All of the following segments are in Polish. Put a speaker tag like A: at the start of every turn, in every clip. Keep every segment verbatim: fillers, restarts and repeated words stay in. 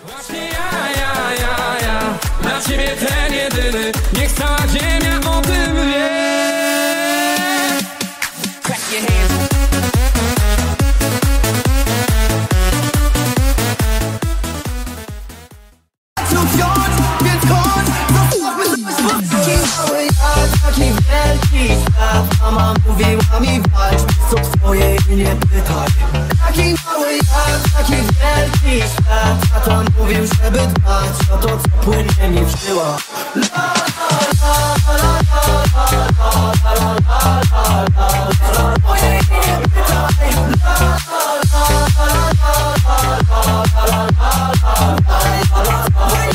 A: Właśnie ja, ja, ja, ja, dla ciebie ten jedyny, niech cała ziemia o tym wie. Clap your hands.
B: Więc chodź, zostawmy coś. Taki mały jak taki wielki świat. Mama mówiła mi walcz, co twoje nie pytaj. Taki mały jak taki wielki świat. A to mówił, żeby dbać o to, co płynie mi w żyłach. La la la la la la la la la la la. Twoje nie pytaj. La la la la la la la la la la.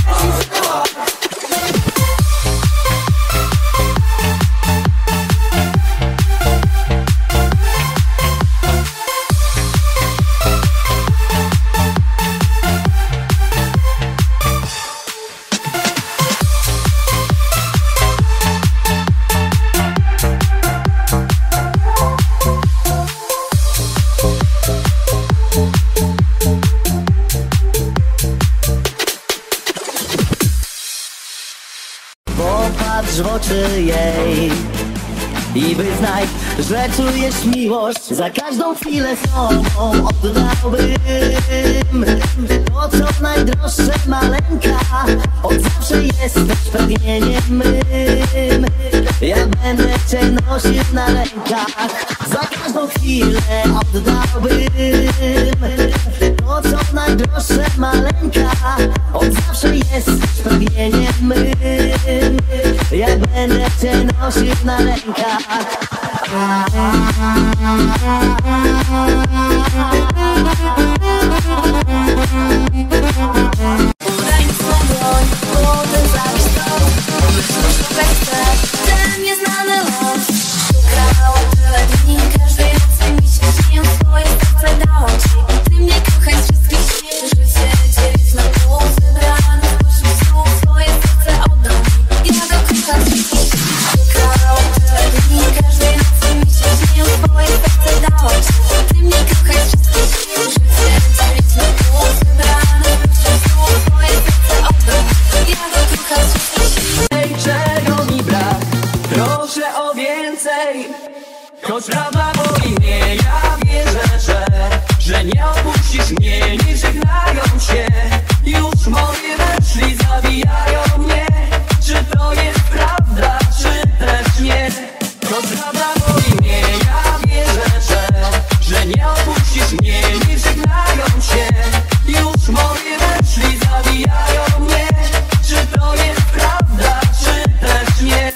C: Popatrz w oczy jej i wyznaj, że czujesz miłość. Za każdą chwilę z tobą oddałbym to, co najdroższe, maleńka. Od zawsze jesteś pragnieniem mym. Ja będę cię nosił na rękach. Za każdą chwilę oddałbym to, co najdroższe, maleńka. Od zawsze jesteś pragnieniem mym. Ja będę cię nosił na rękach.
D: Udaj mi swą dłoń, potem zawiś to. Pomyśl, szukaj chcę, ten nieznany los. Szukałam tyle dni, każdej nocy mi się śnią. Swoje serce dałam ci, ty mnie kochaj z wszystkich śni. Życie dzielić na pół, wybrane spośród słów. Swoje serce oddam mi, ja go kocham z wszystkich śni. Szukałam tyle dni, każdej nocy mi się śnią. Swoje serce dałam ci, ty mnie kochaj z wszystkich śni. Życie dzielić na pół, wybrane spośród słów. Swoje serce oddam mi, ja go kocham z wszystkich śni.
A: Ej, czego mi brak? Proszę o więcej. Choć prawda boli mnie, ja wierzę, że Że nie opuścisz mnie, nie żegnają się. Już moje myśli zabijają mnie. Czy to jest prawda, czy też nie? Choć prawda boli mnie, ja wierzę, że Że nie opuścisz mnie, nie żegnają się. Już moje myśli zabijają mnie. Czy to jest prawda, czy też nie?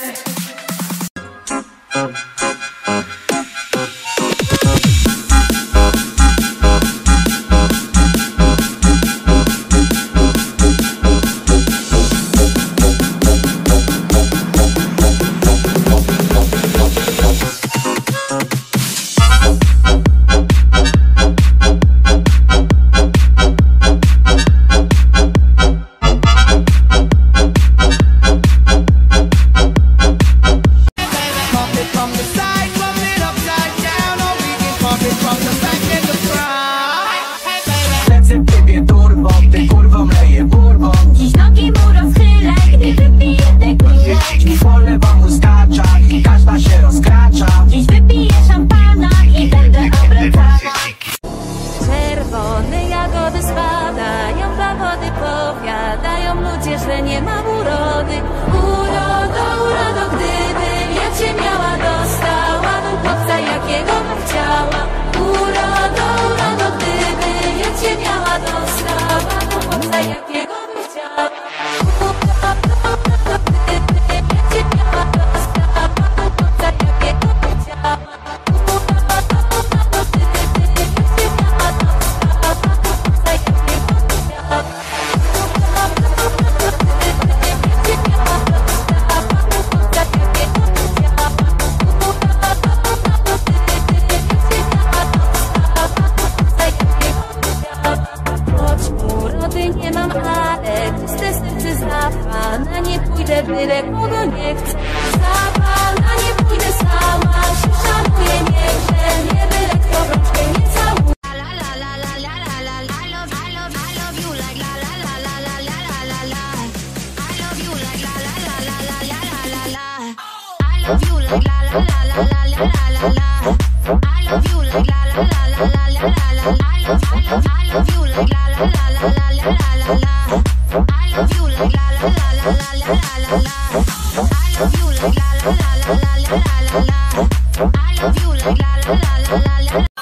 D: Czerwone jagody spadają, zawody powiadają ludzie, że nie mam urody. Urodo, urodo, gdybym ja cię miała, dostałabym chłopca, jakiego bym chciała. Urodo, urodo, gdybym ja cię miała, dostałabym chłopca, jakiego bym chciała. Nie mam, ale czyste serce za pana nie pójdę, byle kogo nie chcę. Za pana nie pójdę sama, się szanuję, niechże mnie byle kto rączkę nie całuje. La la la la la la la la, I love, I love, I love you like la la la la. like la la la la la la la la. I love you like la la la la la la la la. I love I love I love you like la la la la la la la la. I love you like la la la la la la la la. I love you like la la la la la la la la. I love you like la la la la la la.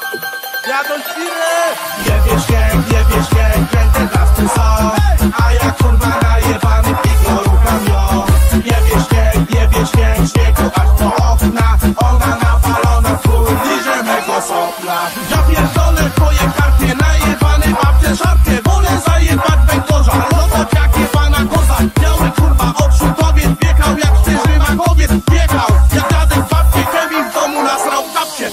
E: Nie wiesz jak, nie wiesz jak, kręcę nas ty są. A ja kurwa najebany ignorucham ją. Nie wiesz jak, nie wiesz jak, śniegu aż po okna. Ona napalona, chuj, bliżej mego sopla. Ja pierdolę twoje karty, najebany mam te żarty. Wolę zajebać węgorza, lotać jak jebana koza. Miały kurwa oczu kobiet, biegał jak sztyżyma kobiet. Biegał, jak radek babki, Kevin w domu nasrał w kapcie.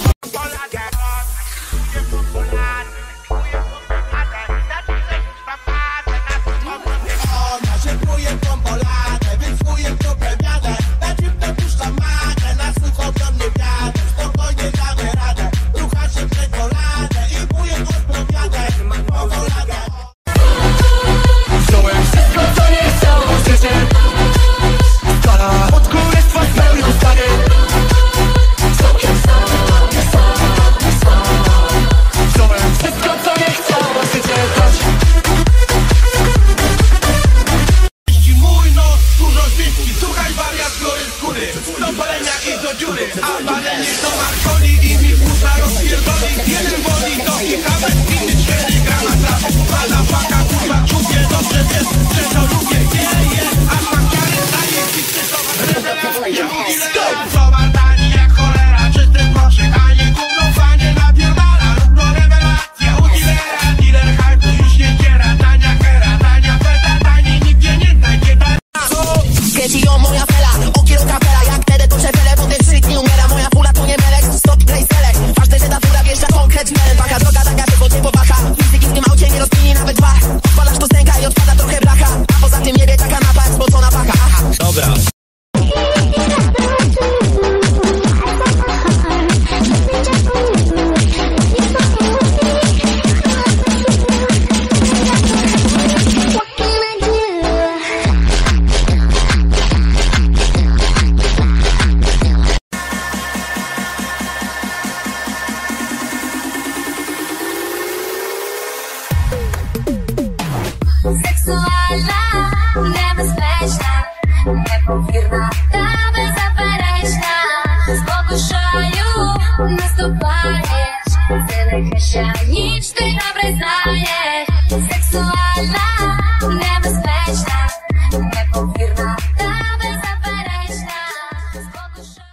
D: Seksualna, niebezpieczna, niepowierna, ta bezaperyśna. Z pogłuszają nas dopaniesz, ceny mechaniczny dobre zdajesz. Seksualna, niebezpieczna, niepowierna, ta bezaperyśna. Z pogłuszają.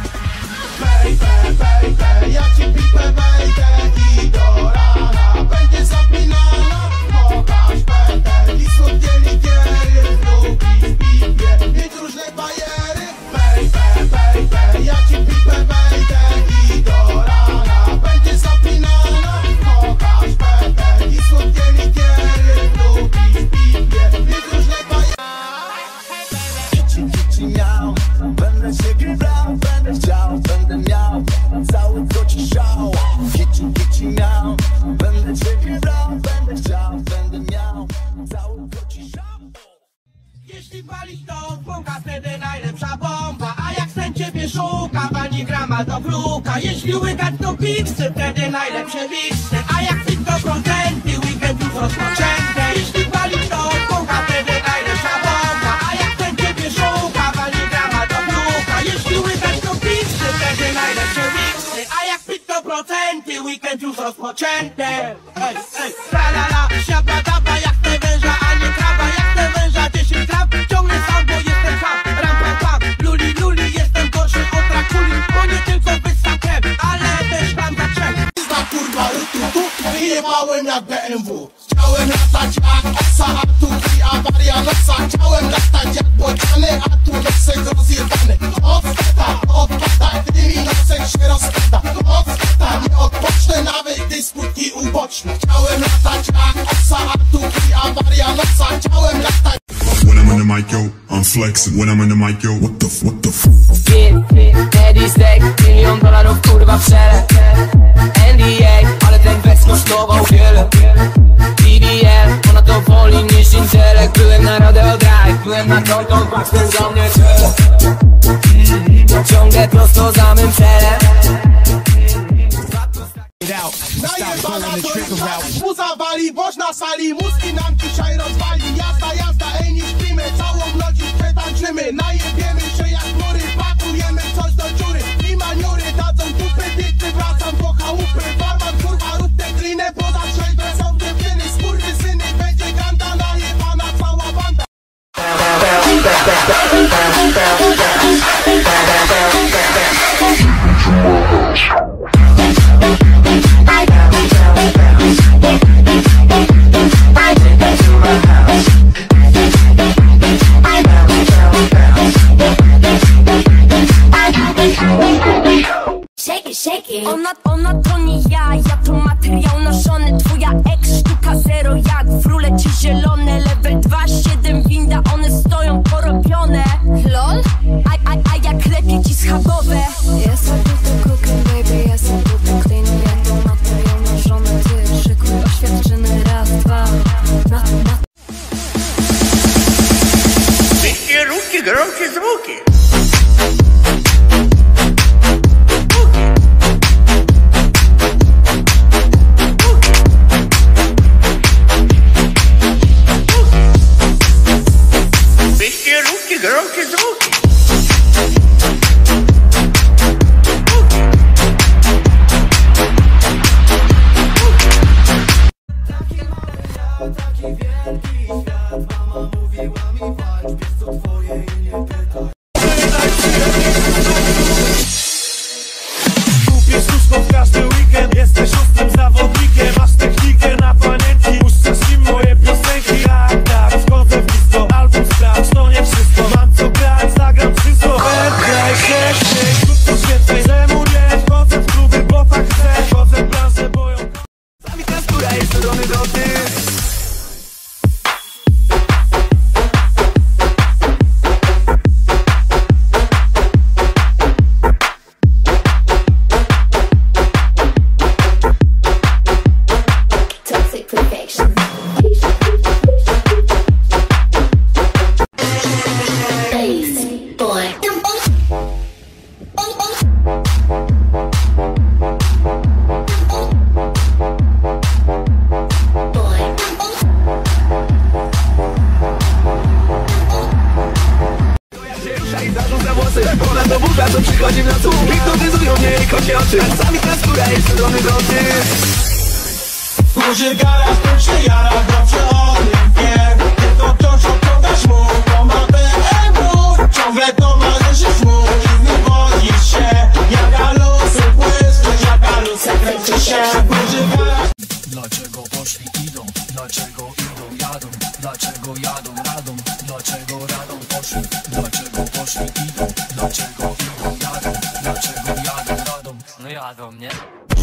E: Baby, baby, ja ci pipę wejdę i do rana będzie zapinana. Pokaż pętę i słodkie likiery, lubisz pipie, mieć różne bajery. Baby, baby, ja ci pipę wejdę i do rana będzie zapinana. Pokaż pętę i słodkie likiery, lubisz pipie, mieć różne bajery.
B: Kici, kici, miał, będę się brał, będę chciał, będę miał cały koci szał. Kici, kici, miał, będę ciebie brał, będę chciał, będę miał cały koci szał.
E: Jeśli palisz to bąka, wtedy najlepsza bomba. A jak sen ciebie szuka, ani grama do wróka. Jeśli łykać to piksy, wtedy najlepsze wiksy. A jak pić to kontenty, weekend już rozpoczęty. Jeśli palisz to bąka, wtedy najlepsza bomba. A jak sen ciebie szuka, ani grama do wróka. Jeśli łykać to piksy, wtedy najlepsze wiksy. A jak pić to procenty, weekend już rozpoczęty. Ej, ej, la la la, siaba daba, jak te węża, a nie trawa. Jak te węża, dziesięć gram, ciągle sam, bo jestem sam. Ram, pam, pam, luli, luli, jestem gorszy od Drakuli. Bo nie tylko wysakiem, ale też tam za trzech. Za kurwa, tu, tu, wyjebałem jak B M W. Chciałem latać jak osa, a tu i awaria nosa. Chciałem latać jak bociany, a tu nosek rozjebany. Od stata, odpada, gdy mi nosek się rozpada. Od stata, nie odpocznę nawet, gdy skutki uboczne. Chciałem latać jak osa, a tu i awaria nosa. Chciałem latać.
F: When I'm on the mic, yo, I'm flexing. When I'm on the mic, yo, what the f, what the f.
A: Eddie Stack, milion dolarów kurwa w szele. N D A, ale ten weks kosztował wiele. B D L, ona to woli niż intelekt. Byłem na Rodeo Drive, byłem na Tonton, patrz ten za mnie czele. Ciągle
B: prosto za mym celem.
E: Najebana to jest czas, muza wali, boż na sali, mózgi nam dzisiaj rozwali. Jazda, jazda, ej nie śpimy, całą noc już przetańczymy. Najebiemy się jak mury, pakujemy coś do dziury. I maniury dadzą dupy, bitwy, wracam po chałupy. Barman, kurwa, rób tę klinę, poza trzeźwe są dziewczyny. Skurwysyny, będzie ganda, najebana cała banda.
D: Ona, ona to nie ja, ja to materiał noszony. Twoja ex sztuka zero jak w rulecie zielone. Level dwa siedem winda, one stoją porobione. Lol? A, a, a jak lepiej ci schabowe.
G: Jestem tylko cooking baby, jestem tylko clean. Ja to materiał noszony. Ty szykuj oświadczyny raz, dwa. Na, na.
E: Wszystkie ruki, gromcie zwłoki. Громче звуки. Kupię sztuczką w każdy weekend. Jesteś ostrym zawodnikiem. Masz technikę na panienki. Puszczasz im moje piosenki. A tak, wchodzę w blisko. Album sprawdź, to nie wszystko. Mam co grać, zagram wszystko. Wędraj się, krótko święcej. Czemu nie wchodzę w kluby, bo tak chcę. Wchodzę w branżę, bo ją... Zamika skóra jest strony do ty. Ona do burza, co przychodzi w nocy. Hipnotyzują mnie jej kocie oczy. Zamika skóra jest strony droty. Duży garaż, to się jara, dobrze o tym wie. Tylko wciąż obciągasz mu, to ma B M W. Ciągle towarzyszysz mu i wywodzisz się. Jaka lusy błyszczy, jaka lusy kręci się. Duży garaż.
H: Dlaczego poszli idą? Dlaczego idą jadą? Dlaczego jadą radą? Dlaczego radą poszli? Dlaczego poszli idą? Dlaczego idą jadą? Dlaczego jadą radą? No jadą, nie?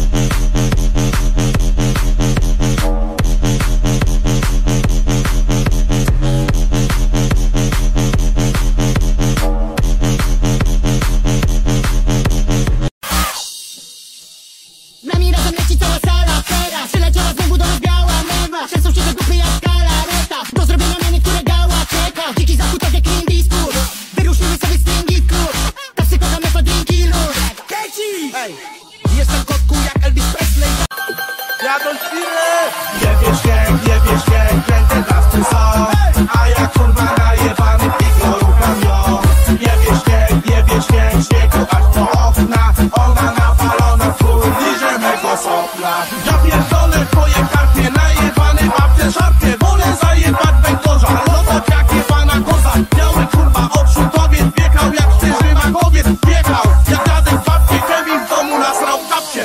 E: Z nami razem leci cała sala, teraz przyleciała znowu do nas biała mewa. Często się zakupy jak galareta. Do zrobienia mnie, które gała czeka. Dziki zachód tak jak Clint Eastwood. Wyruszyły sobie stringi w klub. Tak się kochamy po drinki luz. Keci! Ej, jestem kotku jak Elvis Presley. Jadą chwilę! Nie wiesz jak, nie wiesz jak, kręcę dawcy są. A ja kurwa najebany ignorujam ją. Nie wiesz jak, nie wiesz jak, śniegu aż po okna. Ona napalona w chuj, bliżej mego sopla. Ja pierdolę twoje karpie, najebany babcie szarpie. Wolę zajebać węgorza, lobot jak jebana koza. Biały kurwa oczu kobiet, biegał jak sztyżyna kobiet. Biegał jak dziadek babcie, Kevin w domu nasrał w kapcie.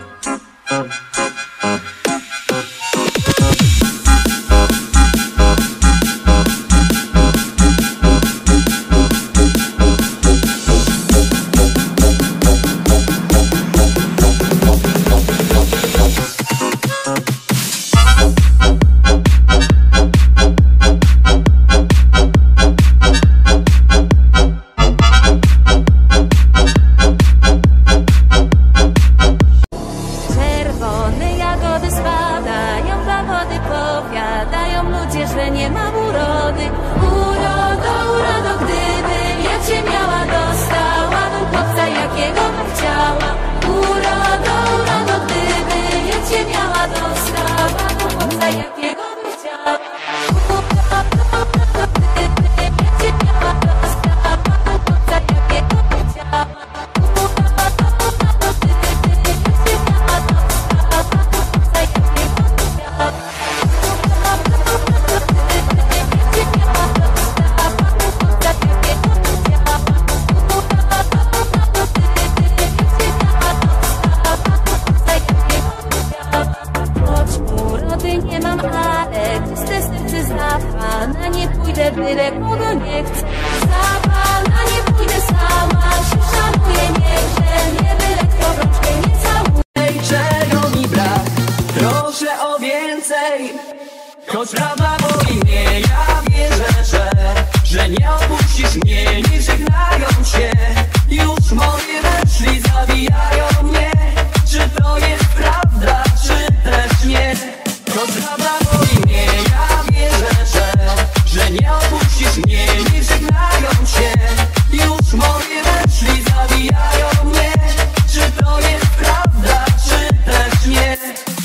D: Czerwone jagody spadają, zawody powiadają ludzie, że nie mam urody. Urodo, urodo, gdybym ja cię miała, dostałabym chłopca jak jakiego bym chciała. Urodo, urodo, gdyby ja cię miała, dostała do chłopca, jakiego bym chciała. Urodo, urodo, gdyby ja cię miała, dostała do chłopca, jakiego bym chciała. Nie mam, ale czyste serce za pana nie pójdę, byle kogo nie chcę. Za pana nie pójdę sama, się szanuję, niechże nie byle kto w rączkę nie całuje.
A: Czego mi brak? Proszę o więcej. Choć prawda boli mnie, ja wierzę, że Że nie opuścisz mnie, nie żegnają się. Już moje myśli zawijają mnie. Czy to jest prawda, czy też nie? Choć prawda boli mnie, ja wierzę, że Że nie opuścisz mnie, nie żegnają się. Już moje myśli zawijają mnie. Czy to jest prawda, czy też nie?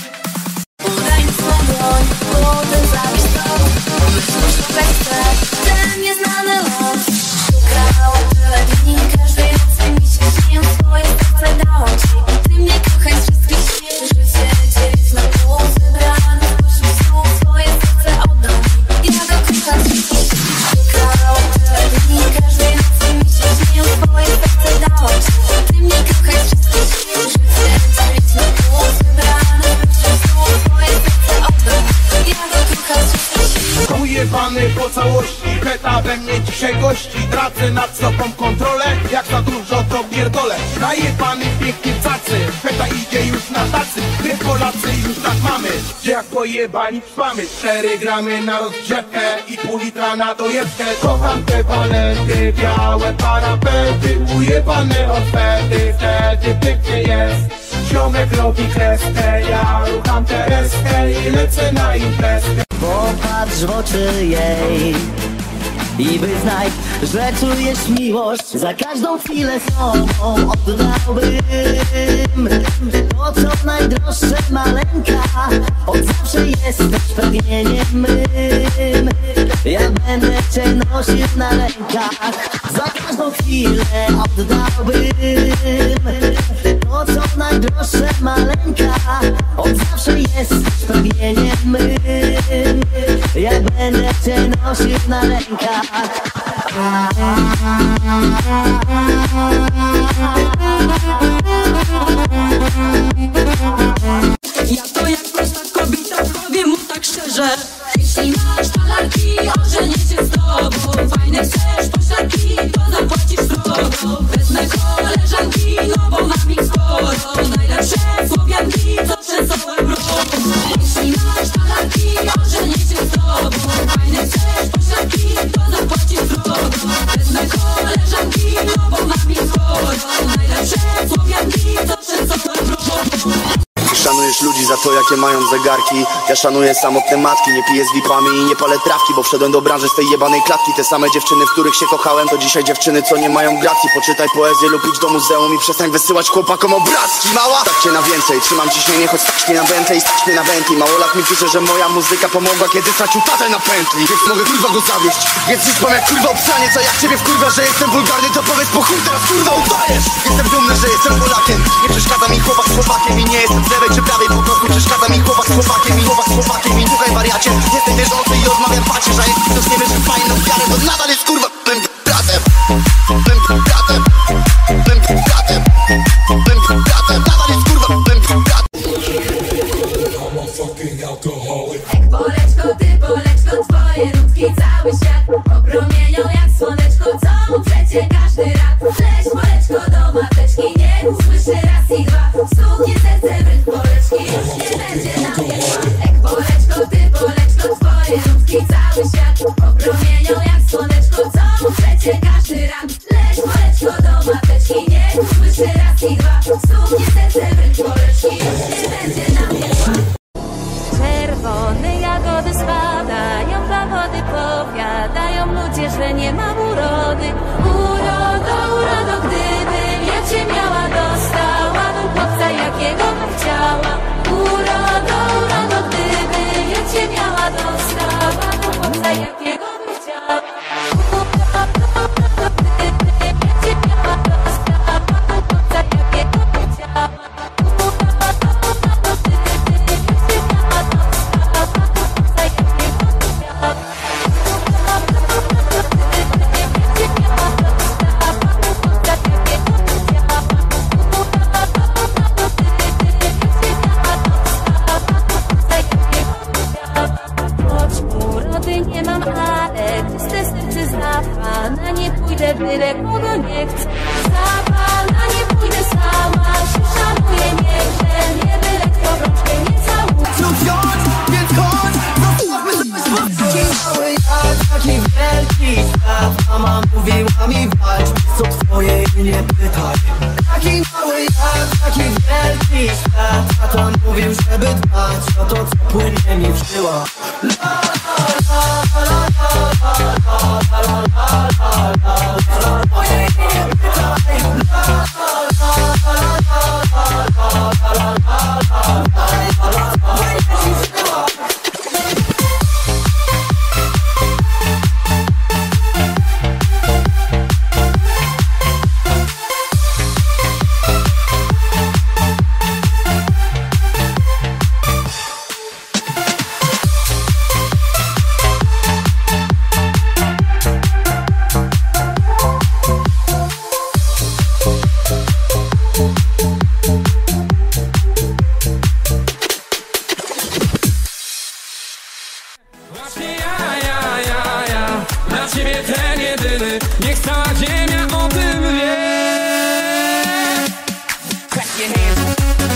D: Udaj mi swą dłoń, potem zabierz to. Myślisz, że chcę ten nieznany los. Szukałam tyle dni, każdej nocy mi się śnią. Swoje serce dałam ci, ty mnie kochaj z wszystkich śnieg. Życie dzielić na pół, zebrane spośród słów. Swoje serce oddam ci, ja go kocham z wszystkich śnieg. Szukałam tyle dni, każdej nocy mi się śnią. Swoje serce dałam ci, ty mnie kochaj z wszystkich śnieg. Życie dzielić na pół, zebrane spośród słów. Swoje serce oddam ci, ja go kocham z wszystkich śnieg.
E: Ujebany po całości, beta we mnie dzisiaj gości. Tracę nad sobą kontrolę, jak za dużo to pierdolę. Najebany pięknie cacy, beta idzie już na tacy. My Polacy już tak mamy, gdzie jak pojebani trwamy. Cztery gramy na rozgrzewkę i pół litra na dojewkę. Kocham te walenty, białe parapety. Ujebane oferty, wtedy pięknie jest. Ziomek robi kreskę, ja rucham tereskę i lecę na imprezkę.
C: Popatrz w oczy jej i wyznaj, że czujesz miłość. Za każdą chwilę z tobą oddałbym to, co najdroższe, maleńka. Od zawsze jesteś pragnieniem mym. Ja będę cię nosił na rękach. Za każdą chwilę oddałbym to, co najdroższe, maleńka. Od zawsze jesteś pragnieniem mym. Ja będę cię nosił na rękach.
A: Ja to jak prosta kobieta, powiem mu tak szczerze.
D: Jeśli masz talarki, ożenię się z tobą. Fajne chcesz poszlaki, to zapłacisz srogo. Wezmę koleżanki, no bo mam ich sporo. Najlepsze słowianki, co trzęsą Europą. Jeśli masz talarki, ożenię się z tobą. Fajne chcesz poszlaki, to zapłacisz srogo. Wezmę koleżanki, no bo mam ich sporo. Najlepsze słowianki, co trzęsą Europą.
B: Szanujesz ludzi za to, jakie mają zegarki. Ja szanuję samotne matki, nie piję z vipami i nie palę trawki, bo wszedłem do branży z tej jebanej klatki. Te same dziewczyny, w których się kochałem, to dzisiaj dziewczyny, co nie mają gracji. Poczytaj poezję lub idź do muzeum i przestań wysyłać chłopakom obrazki. Mała, tak cię na więcej, trzymam ciśnienie, choć stać mnie na Bentley, stać mnie na Bentley. Małolat mi pisze, że moja muzyka pomogła, kiedy stracił tatę na pętli. Więc mogę kurwa go zawieść, więc już powiem jak kurwa obsranie. Co jak ciebie wkurwa, że jestem wulgarny, to powiedz po chuj teraz kurwa udajesz. Jestem dumny, że jestem Polakiem, nie przeszkadza mi chłopak z chłopakiem. I nie jestem z lewej czy prawej, po prostu przeszkadza mi chłopak z chłopakiem. I chłopak z chłopakiem, i słuchaj wariacie. Jestem wierzący i odmawiam pacie, że jeśli ktoś nie wierzy w fajną wiarę, to nadal jest kurwa tym bratem. Tym bratem, tym bratem, tym bratem, nadal jest kurwa tym bratem.
D: Poleczko, ty Poleczko, twoje rundki cały świat opromienią jak słoneczko, co mu przecie każdy rad. Leć Poleczko do mateczki, niech usłyszy raz i dwa. Stuknie serce w rytm Poleczki, już nie będzie na mnie zła. Ek Poleczko, ty Poleczko, twoje rundki cały świat opromienią jak słoneczko, co mu przecie każdy rad. Leć Poleczko do mateczki, niech usłyszy raz i dwa. Stuknie serce w rytm Poleczki, już nie będzie na mnie zła. Czerwone jagody spadają, pagody powiadają ludzie, że nie mam urody. Urodo, urodo, gdybym ja cię miał. chłopca jakiego bym chciała. Nie mam, ale czyste serce za pana nie pójdę, byle kogo nie chcę. Za pana nie pójdę sama, się szanuję, nie nie byle kto w rączkę nie całuje.
B: Znów wziąć, więc chodź, zostawmy sobie spotkanie. Mały jak taki wielki świat, mama mówiła mi walcz, co twoje i nie pytaj. Taki mały jak taki wielki świat, a to mówił, żeby dbać o to, co płynie mi w żyłach.
A: Właśnie ja, ja, ja, ja, dla ciebie ten jedyny, niech cała ziemia o tym wie. Clap your hands.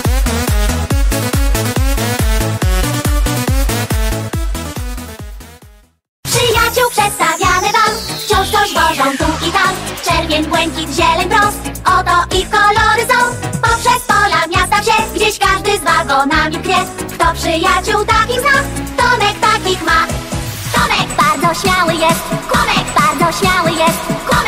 D: Przyjaciół przedstawiamy wam, wciąż coś wożą tu i tam. Czerwień, błękit, zieleń, brąz, oto ich kolory są. Poprzez pola, miasta, wsie, gdzieś każdy z wagonami pchnie. Kto przyjaciół takich zna, Tomek takich ma. Tomek bardzo śmiały jest, Kłomek bardzo śmiały jest, Kłomek